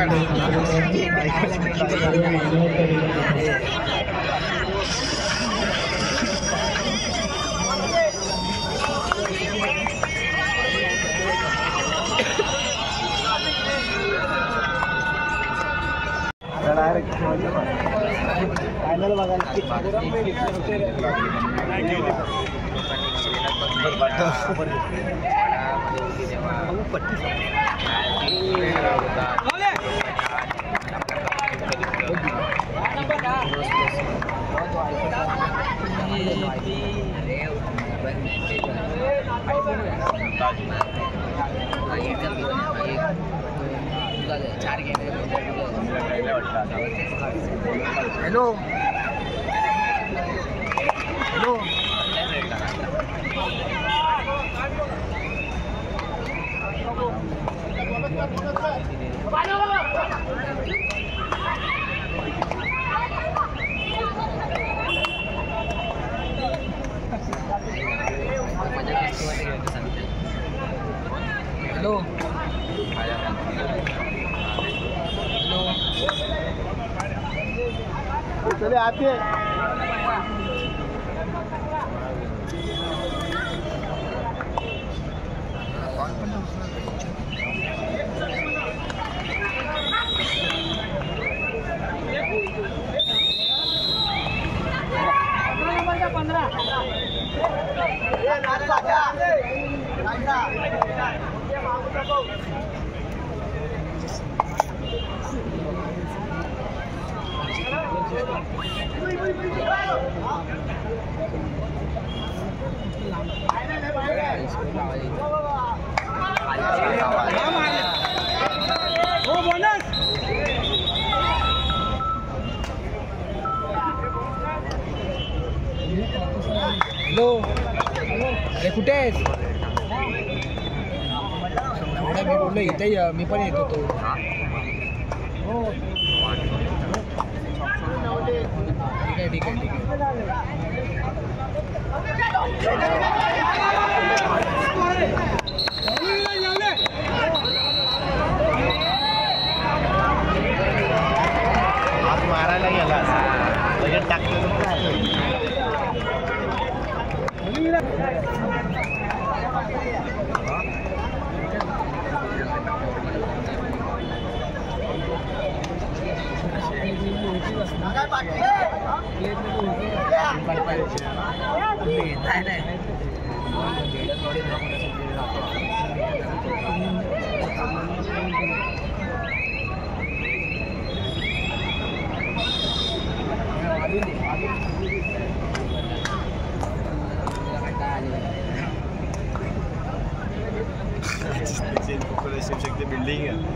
Hello hello चले आते हैं हॅलो अरे कुठे आहेस? मी बोललो इथे मी पण येत होतो. ठीक आहे हात मारायला गेला बजेट टाकतो. शिवशक्ती बिल्डिंग आहे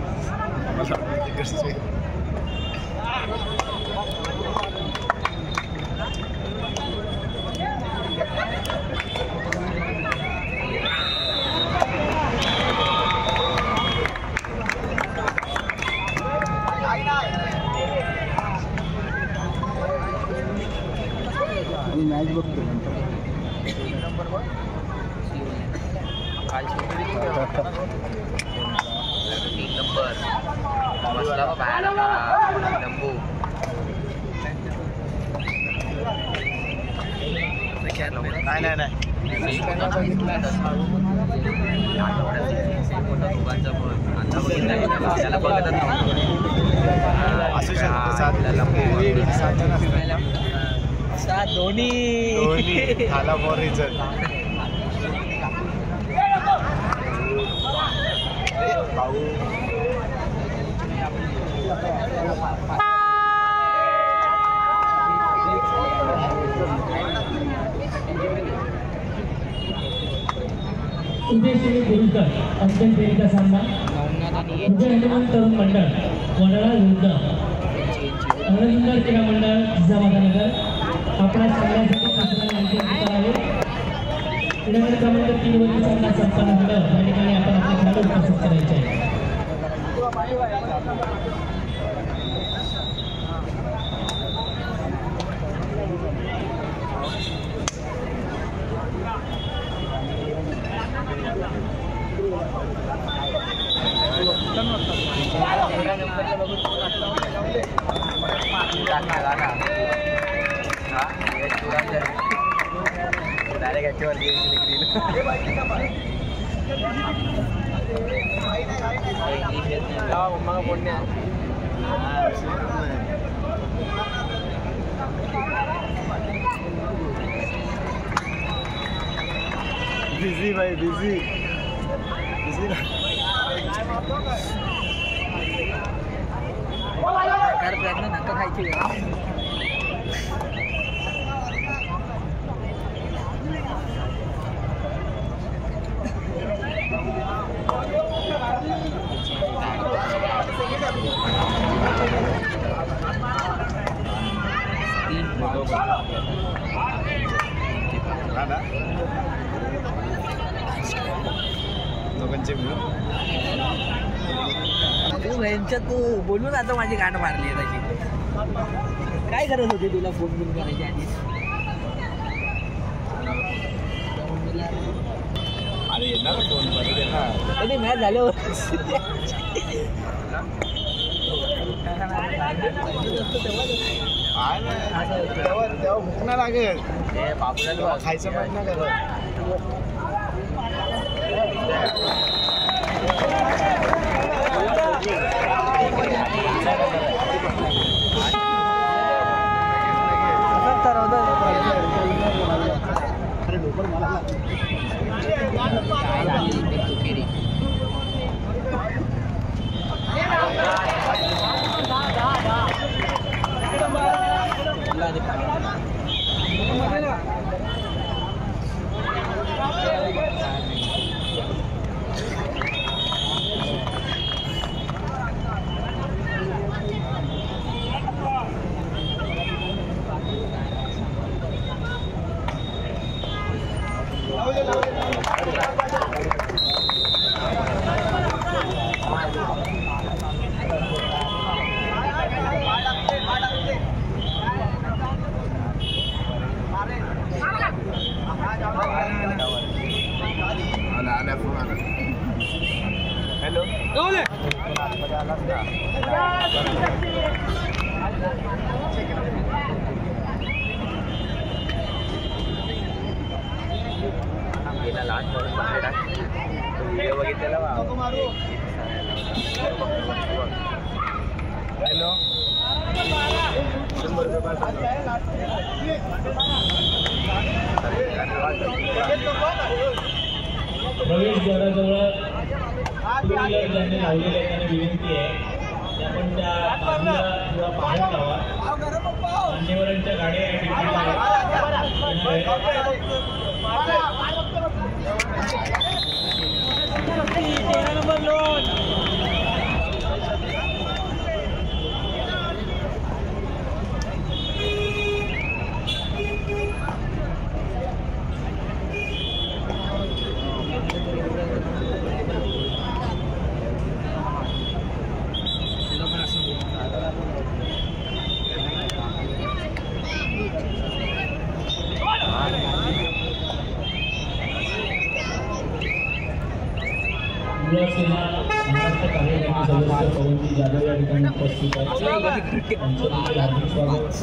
मॅच बघतो त्याला बघतच नव्हतं. दोन्ही झाला फॉर रिझन. उदयश्री गुरुकर अंतिम फेरीचा सामना उदय हनुमान तरुण मंडळ वडाळा विरुद्ध अनंतनगर क्रीडा मंडळ जिजामातानगर. आपल्या सामन्यासाठी आहे क्रीडा क्रमांक 3 वरती सामना संपन्न झाला. या ठिकाणी आपण आपले खेळाडू उपस्थित करायचे आहे. बिझी भाई बिझी बिझी प्रयत्न नका खायची दोघांचे तू यांच्यात तू बोलून आता माझी गाठ मारली आहे तशी काय गरज होती तुला फोन बिन करायची आधी अरे येणार फोन मध्ये कधी मॅच झाल्यावर तेव्हा भूक नाही लागेल तेव्हा खायचं पण नाही करत हॅलो लहान व्हिडिओ बघितलेला हॅलो 100 रुपये प्रवेशद्वाराजवळ टू व्हीलर ज्यांनी लावलेले त्यांना विनंती आहे की आपण त्या बाजूला किंवा बाहेर लावा मान्यवरांच्या गाड्या या ठिकाणी युवासेना महाराष्ट्र कार्यकारिणी सदस्य पवनजी जाधव या ठिकाणी उपस्थित आहेत त्यांचं हार्दिक स्वागत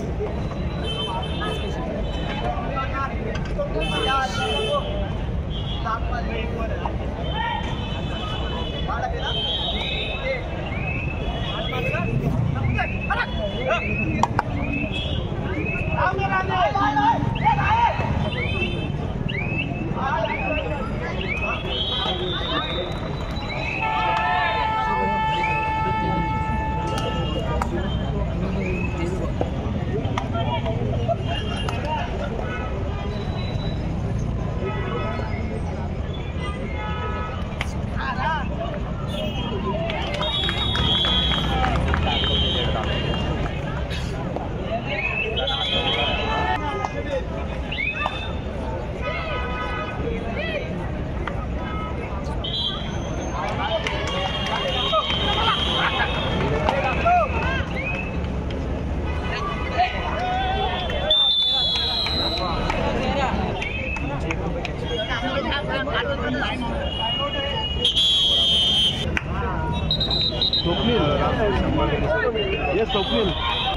ये स्वप्नील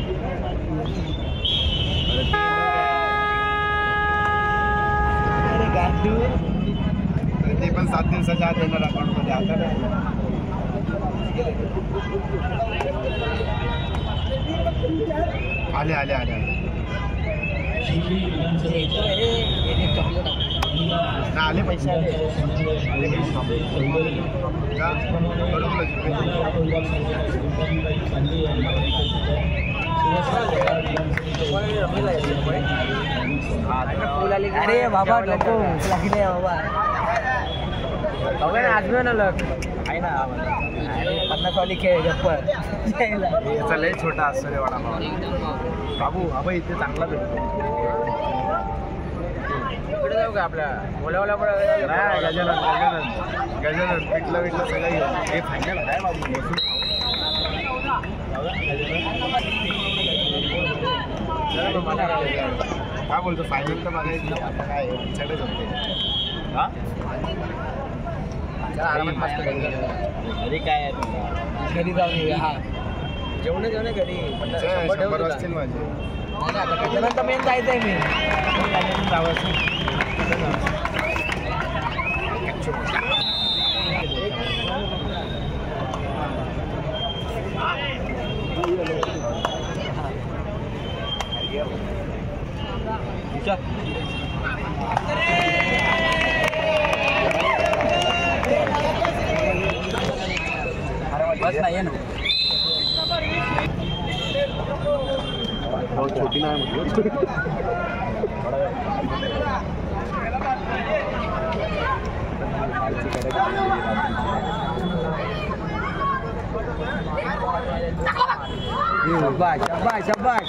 ते पण 7 दिवसाच्या आत येणार अकाउंटमध्ये आता आले आले आले आले पैसे आले अरे बाबा नको लागले बाबा आजमेव ना लग आहे ना 50 वाली खेळ गप्पर याचा लय छोटा असतो रे वडापाव बाबू अबे इथे चांगला भेटतो इकडे जाऊ का आपल्या ओला गजानन गजानन पिठलं बिटलं सगळं घेऊ हे फायनल आहे बाबू काय बोलतो फायनल तर बघायचं आता काय आमच्याकडेच होते हा घरी काय घरी जाऊन येऊया हा जेवण घरी 100 असतील माझे आता मेन जायचंय मी बस नाही ना छोटी नाही म्हटलं शाबाश शाबाश शाबाश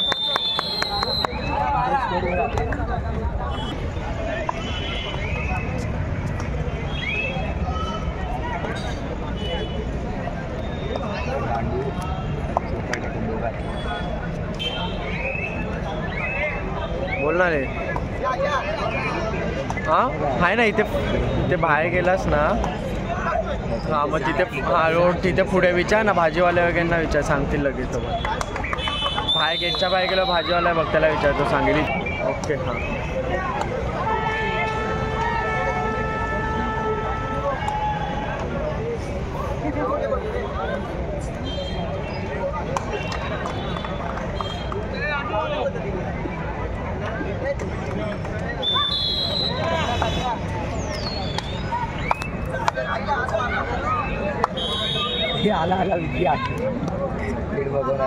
बोलणार आहे हां आहे ना इथे इथे बाहेर गेलास ना हां मग तिथे हा रोड तिथे पुढे विचार ना भाजीवाले वगैरेंना विचार सांगतील लगेच तो बाहेर गेटच्या बाहेर गेलो भाजीवाला बघ त्याला विचारतो सांगली ओके हां आला आला विद्या दीड बघून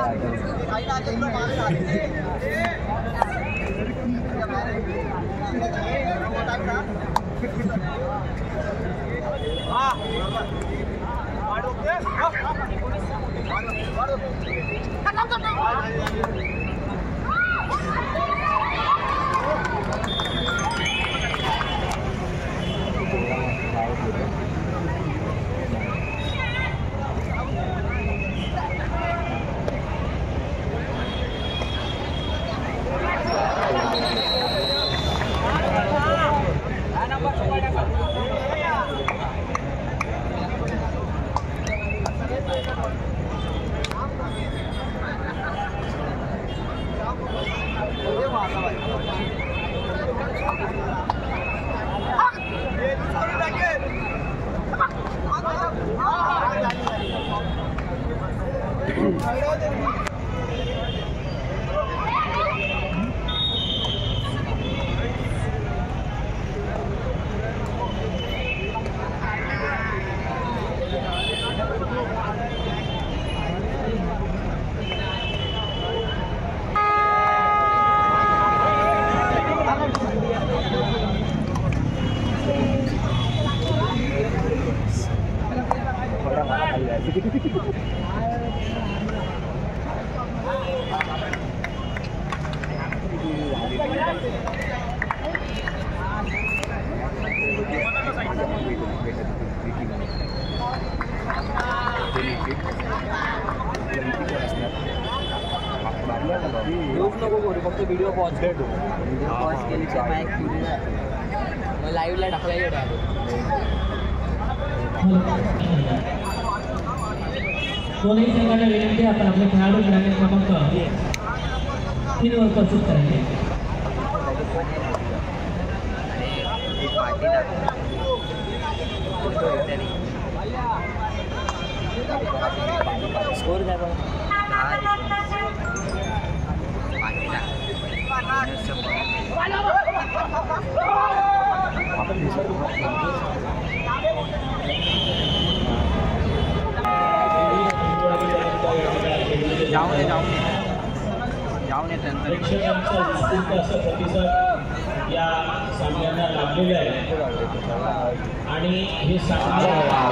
फक्त व्हिडिओ पॉज करतो व्हिडिओ पॉज केली की माईक मग लाईव्हला टाकला दोन्ही संघांना विनंती आपण आपले खेळाडू क्रमांक 3 वर प्रस्तुत करायचे. स्कोर काय बघ प्रेक्षकांचा उत्स्फूर्त असा प्रतिसाद या सामन्यांना लाभलेला आहे आणि हे सामने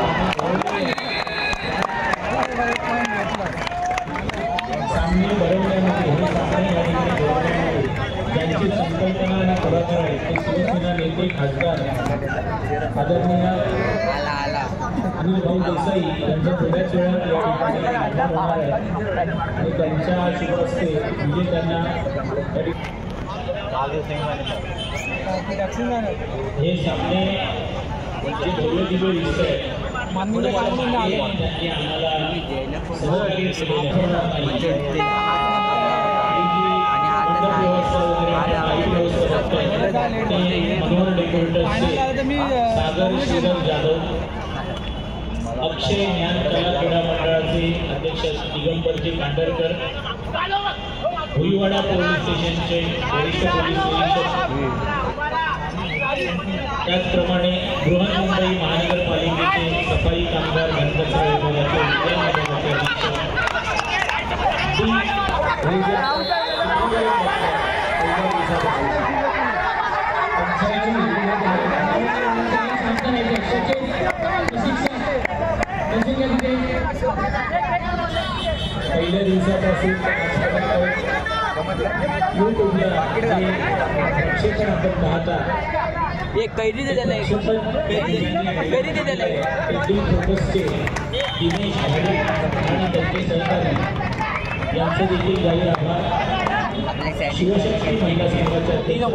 भरवण्यामध्ये ज्यांची संकल्पना आणि पुढाकार आहे ते शिवसेना नेते खासदार आदरणीय अनिल भाऊ देसाई यांच्या थोड्याच वेळात या ठिकाणी आगमन होणार आहे आणि त्यांच्या शुभ हस्ते विजेत्यांना हे सामने जे भव्य दिव्य दिसत आहे त्यांनी आम्हाला सहकार्य सागर श्रीधर जाधव, अक्षय ज्ञान कला क्रीडा मंडळाचे अध्यक्ष दिगंबरजी कांडरकर, भुईवाडा पोलीस स्टेशनचे वरिष्ठ पोलीस निरीक्षक, त्याचप्रमाणे बृहन्मुंबई महानगरपालिकेचे सफाई कामगार घनकचरा विभागाचे उद्यान पहिल्या दिवसापासून प्रक्षेपण आपण पाहता एक कैरी दिलेलं आहे फोकसचे दिनेश भाडे आणि त्यांचे सहकारी यांचे देखील जाहीर आभार. शिवशक्ती महिला संघाच्या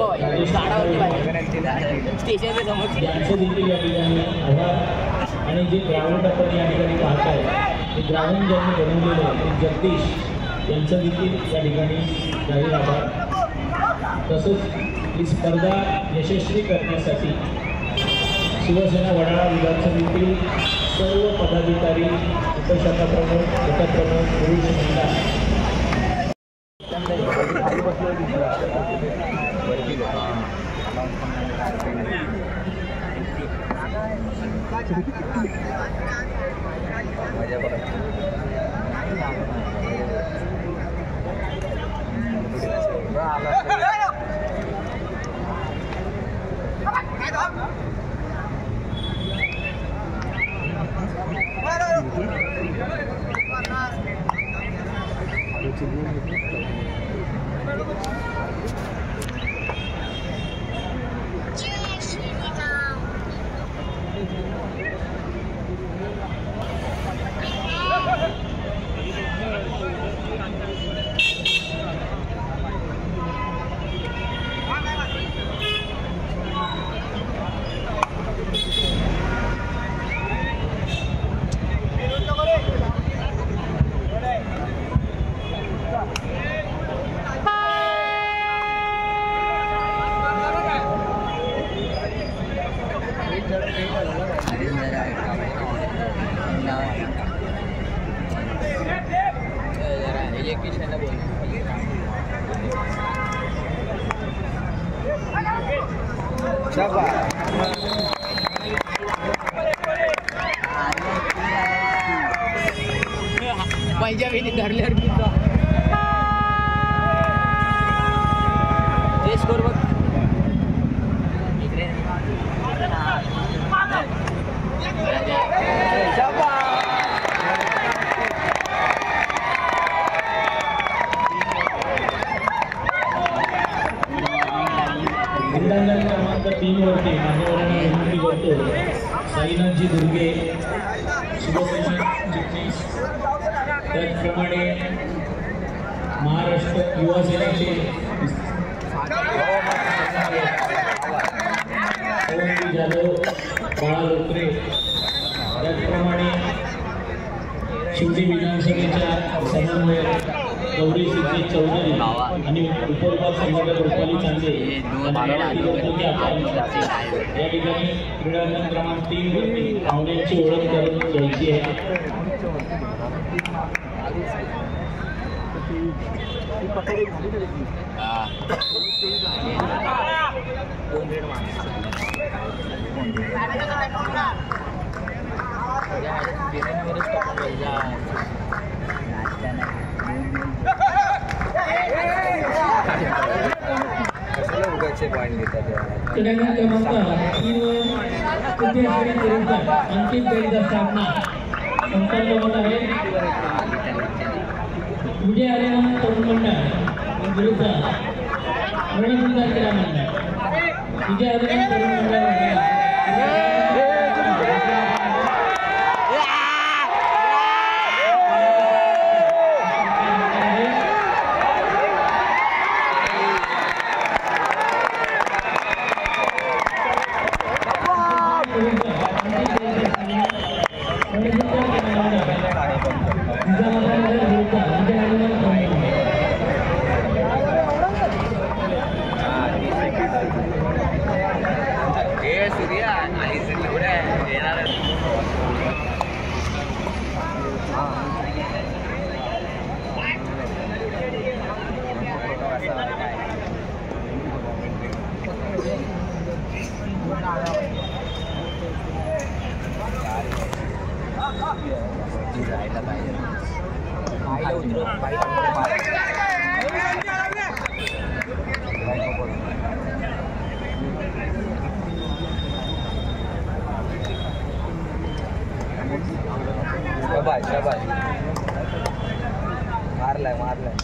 यांचे देखील या ठिकाणी आभार. आणि जे ग्राउंड आपण या ठिकाणी पाहत आहे ते ग्राउंड ज्यांनी बनवलेलं आहे ते जगदीश यांचं देखील या ठिकाणी जाहीर आभार. तसंच ही स्पर्धा यशस्वी करण्यासाठी शिवसेना वडाळा विधानसभेतील सर्व पदाधिकारी, उपशाखा प्रमुख, गटप्रमुख, पुरुष, महिला पंजाबी धरल्यावर ते स्कोर बघ क्रमांक 3 वरती मान्यवरांना विनंती करतो साईनाथजी दुर्गे शिवसेना चिटणीस, त्याचप्रमाणे महाराष्ट्र युवा सेनेचे जाधव, बाळा लोकरे, त्याचप्रमाणे शिवडी विधानसभेच्या समन्वयक गौरी सिद्धी चौधरी आणि उपविभाग संयोजक रुपाली चांदे या ठिकाणी क्रीडांगण क्रमांक 3 वरती पाहुण्यांची ओळख करून घ्यायची आहे. क्रीडांगण क्रमांक 3 वर कुठेश्वरी तिरुपती अंतिम फेरीचा सामना संपन्न होत आहे. विजय आर्यमान तरुण मंडळ विरुद्ध रणधुंदार क्रीडा मंडळ. विजय आर्यमान तरुण मंडळ शाबाश मारलाय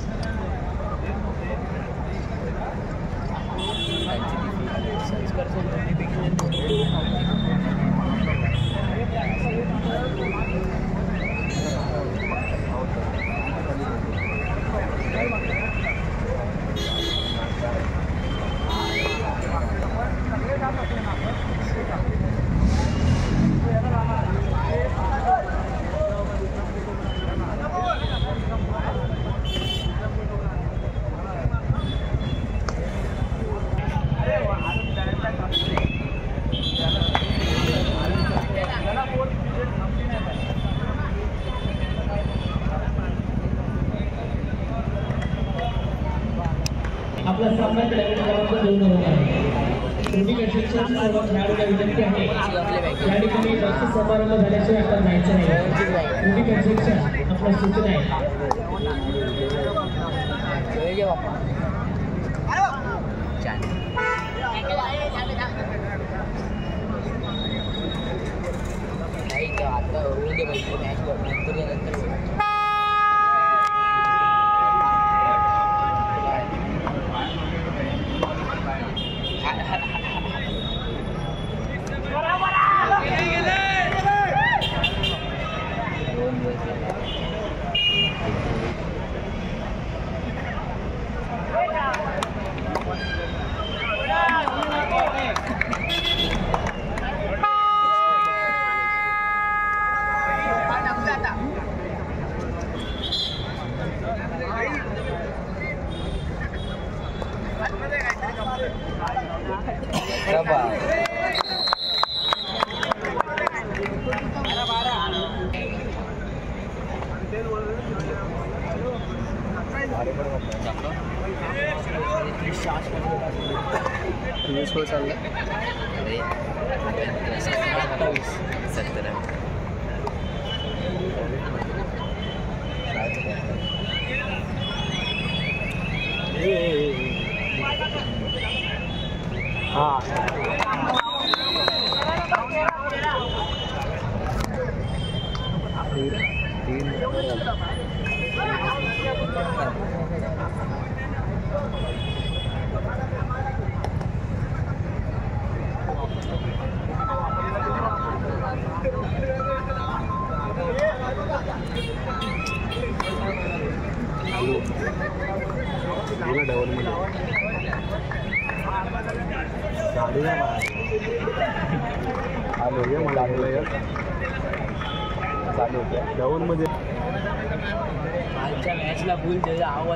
आपला सामना क्रमांक 2 होत आहे. दोन्ही गटाच्या सर्व खेळाडूंना विनंती आहे या ठिकाणी जास्त समारंभ झाल्याशिवाय आपण जायचं नाही. दोन्ही गटाच्या आपला सूचना आहे. आता डाऊन मध्ये कालच्या मॅचला फुल त्याचा आवाज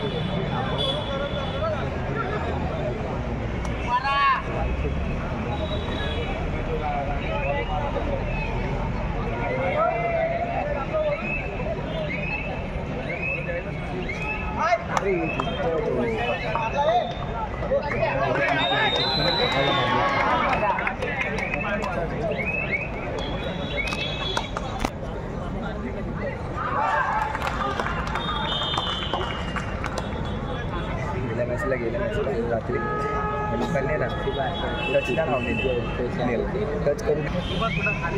गेल्या मॅचला रात्री लोकांनी रात्री टचला लावलेली टच करून खाली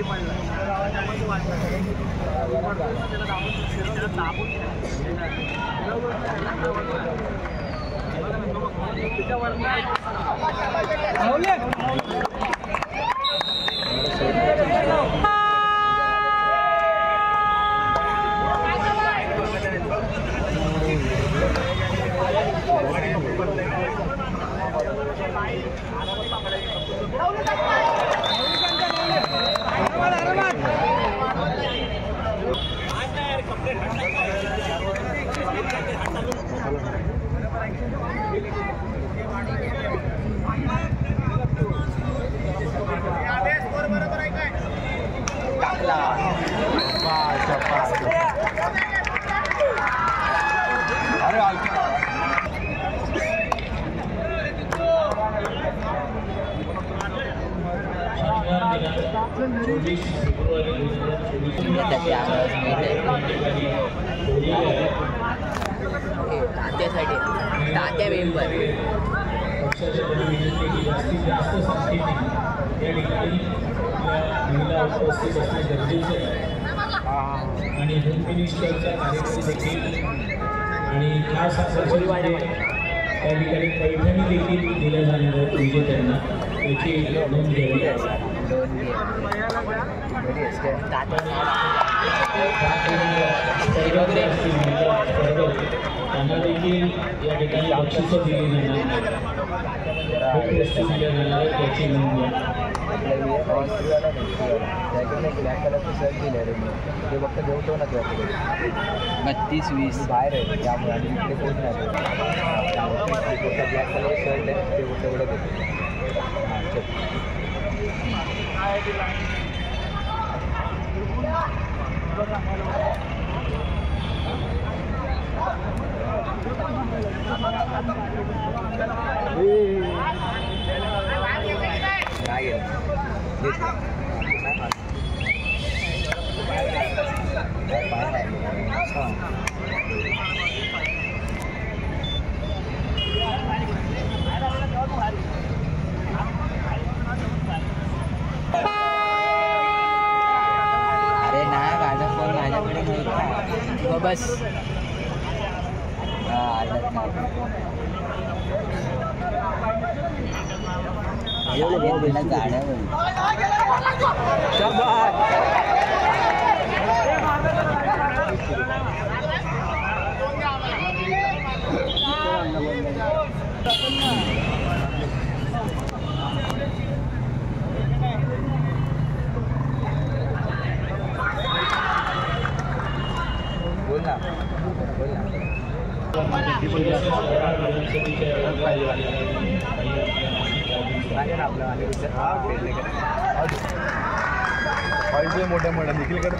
तात्या मेंबर पक्षाच्या विनंती की जास्तीत जास्त संख्येने या ठिकाणी महिला उपस्थित असणे गरजेचे आहे आणि होम मिनिस्टरचा कार्यक्रम देखील आणि खास आकर्षणमध्ये त्या ठिकाणी पैठणी देखील दिल्या जाणार आहेत विजेत्यांना याची नोंद घ्यावी त्यांना देखील या ठिकाणी बक्षिसं दिली जाणार वस्तू दिल्या जाणार आहेत याची नोंद घ्या ब्लॅक कलरचं शर्ट दिलं रे मी ते फक्त जेवतो ना तुझ्याकडे 32-20 बाहेर आहे त्यामुळे आणि इकडे कोण नाही ब्लॅक कलर शर्ट आहे ते तेवढं देतो अरे नाही माझा फोन माझ्याकडे नाही बस मोठ्या मोठ्या देखील करत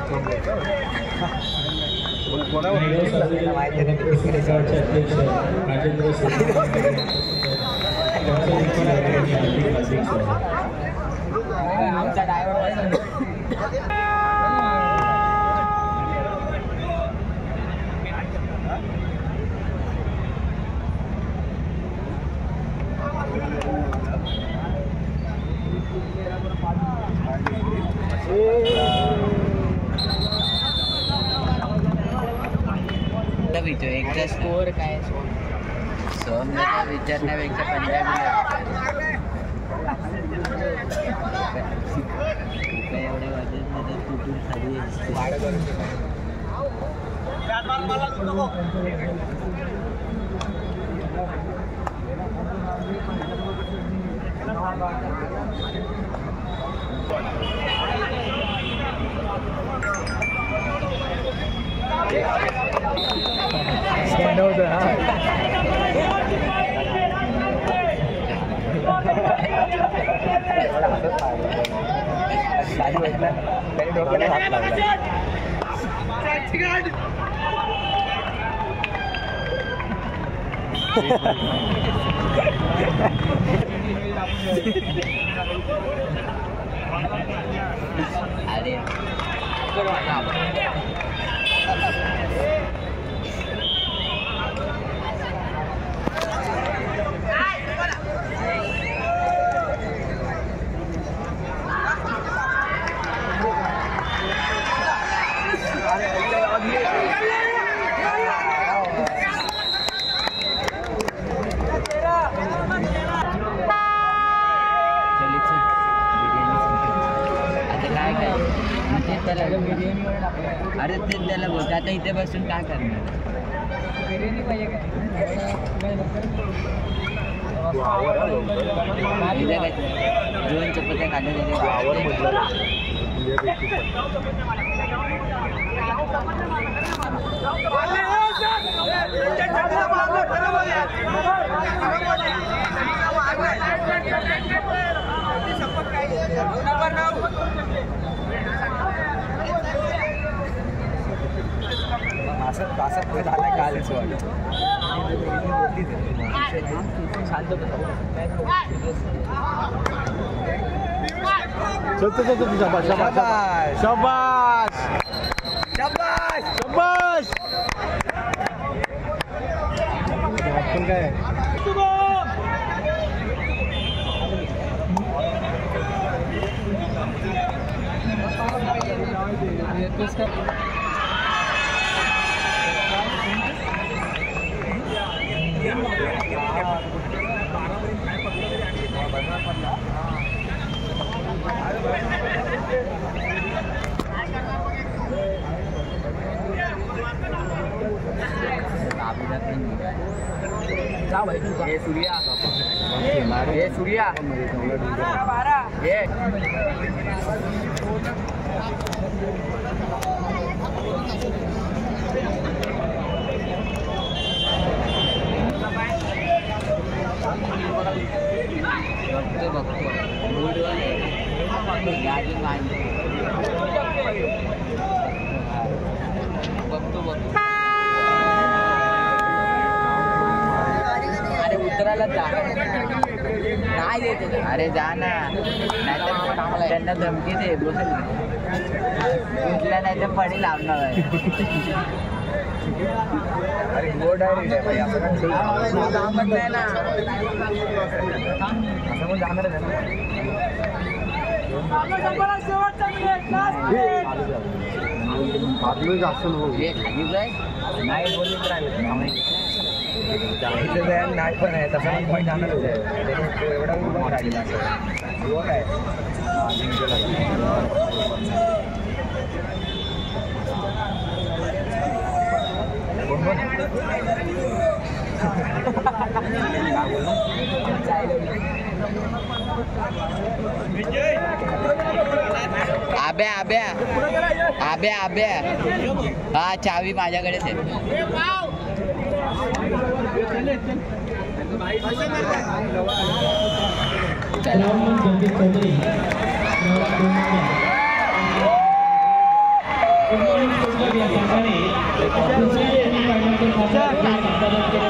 आमचा ड्रायव्हर एकदा स्कोअर काय सोमला विचारण्यापेक्षा 15 एवढे वाजत तुटून खाली गाणं होतं हा. गाडी बसला त्याने डोक्याला हात लावला. अरे अरे ते त्याला बोलतो आता इथे बसून काय करणार. दोन चपात्या खाल्ल्या असं पुढे झालं कालच वाटत शांत शाबाश शाबाश शाबाश शाबाश. आपण काय ये सूर्या ये सूर्या ये बघतो अरे उतरायला जा नाही देते. अरे जा ना नाहीतर त्यांना धमकी दे बोल उठला नाही तर पडी लावणार आहे. अरे गोड आहे भाई असं सांगत नाही ना असं पण जाणार खाली जाय नाही बोलली तर नाही पण आहे तसं पण जाणारच आहे. एवढा उभा राहिला युवक आहे. आब्या आब्या आब्या आब्या हा चावी माझ्याकडेच आहे. राहुल गंभीर चौधरी या संघाने दुसऱ्या सेमीफायनलचे